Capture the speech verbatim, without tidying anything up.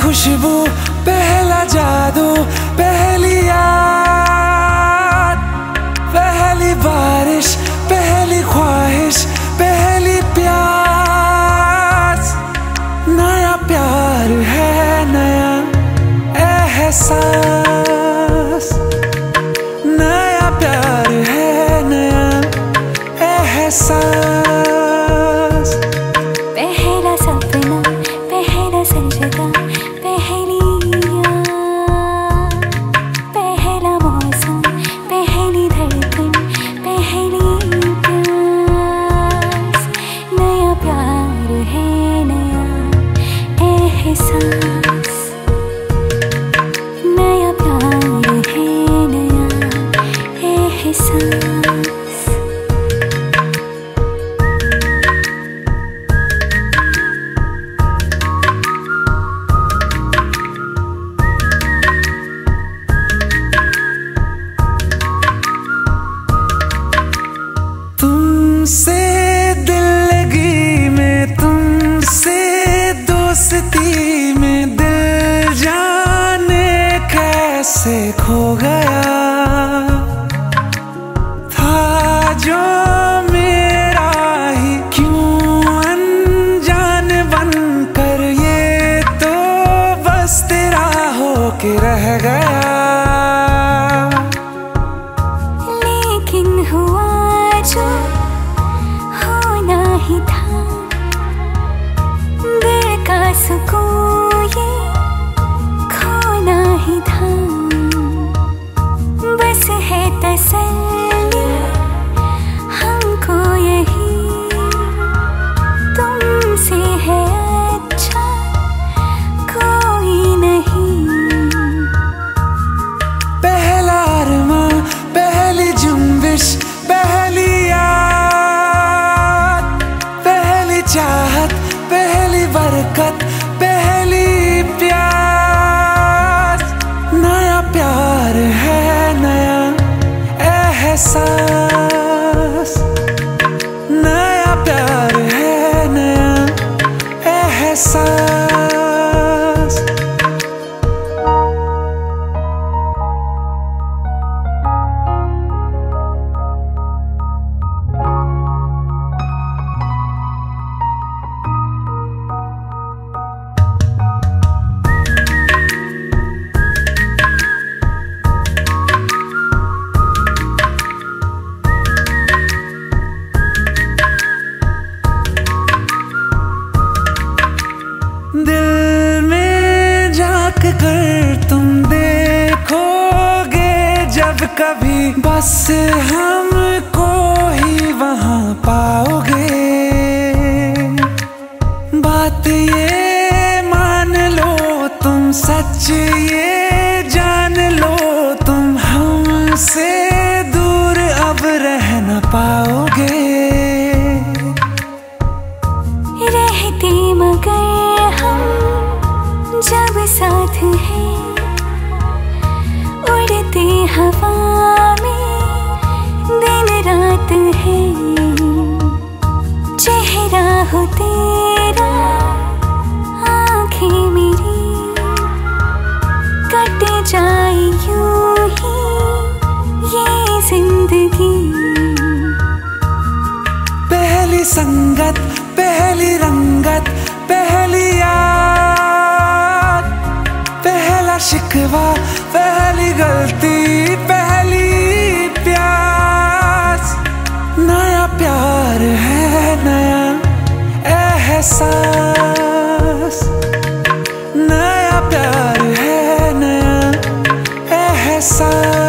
खुशबू, पहला जादू, पहली याद, पहली बारिश, पहली ख्वाहिश, पहली प्यास। नया प्यार है, नया एहसास। नया प्यार है, नया एहसास। पहला सपना, पहला सजदा, पहली याद, पहला मौसम, पहली धड़कन, पहली प्यास। नया प्यार है, नया एहसास। नया प्यार है, नया एहसास। तुमसे दिल लगी में, तुमसे दोस्ती में, दिल जाने कैसे खो गया था जो मेरा ही। क्यों अनजान बनकर ये तो बस तेरा होके रह गया। लेकिन हुआ जो होना ही था, दिल का सुकून ये खोना ही था। बस है तसल्ली हमको यही, तुमसे है अच्छा कोई नहीं। पहला अरमां, पहली जुम्बिश, पहली याद, पहली चाहत, पहली बरकत, पहली प्यास। नया प्यार है, नया एहसास। नया प्यार है, नया एहसास। दिल में झांक कर तुम देखोगे जब कभी, बस हमको ही वहां पाओगे। बात ये मान लो तुम, सच ये जान लो तुम, हमसे दूर अब रह न पाओगे। रहते मगर हम जब साथ हैं, उड़ते हवा में दिन रात है। चेहरा हो तेरा, आँखें मेरी, कट जाए यूं ही ये जिंदगी। पहली संगत, पहली रंगत, पहली याद, पहला शिकवा, पहली गलती, पहली प्यास। नया प्यार है, नया एहसास। नया प्यार है, नया एहसास।